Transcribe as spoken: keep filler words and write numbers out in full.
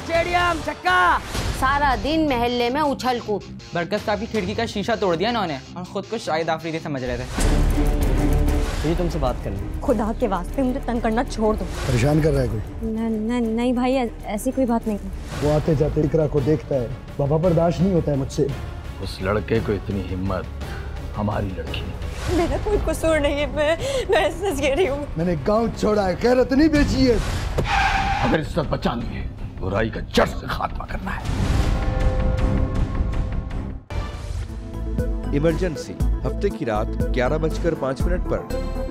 Stadium छक्का। सारा दिन महल्ले में उछल कूद। बरकत साहब की खिड़की का शीशा तोड़ दिया इन्होंने और खुद को शाहिद आफरीदी समझ रहे थे। मुझे तुमसे बात करनी। खुदा के वास्ते मुझे तंग करना छोड़ दो। परेशान कर रहा है कोई? न, न, नहीं भाई, ऐसी कोई बात नहीं। वो आते जाते इकरा को देखता है, बाबा बर्दाश्त नहीं होता है मुझसे। उस लड़के को इतनी हिम्मत, हमारी लड़की ने। मेरा कोई कसूर नहीं है, मैं मैं एहसास कह रही हूँ। मैंने गांव छोड़ा है, गैरत नहीं बेची है। अगर इज्जत बचानी है, बुराई का जड़ से खात्मा करना है। इमरजेंसी हफ्ते की रात ग्यारह बजकर पाँच मिनट पर।